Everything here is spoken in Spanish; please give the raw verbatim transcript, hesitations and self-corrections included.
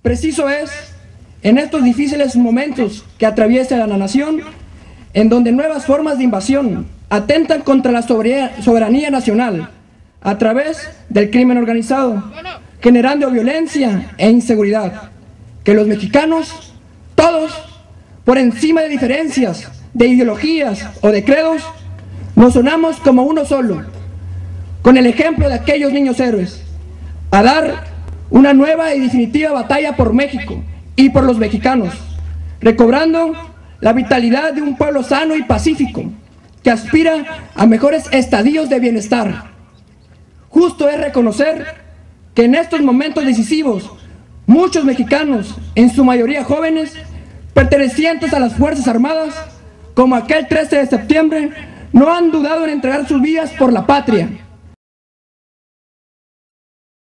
Preciso es, en estos difíciles momentos que atraviesa la nación, en donde nuevas formas de invasión atentan contra la soberanía nacional a través del crimen organizado, generando violencia e inseguridad, que los mexicanos, todos, por encima de diferencias, de ideologías o de credos, nos unamos como uno solo, con el ejemplo de aquellos niños héroes, a dar una nueva y definitiva batalla por México y por los mexicanos, recobrando la vitalidad de un pueblo sano y pacífico, que aspira a mejores estadios de bienestar. Justo es reconocer que en estos momentos decisivos, muchos mexicanos, en su mayoría jóvenes, pertenecientes a las Fuerzas Armadas, como aquel trece de septiembre, no han dudado en entregar sus vidas por la patria,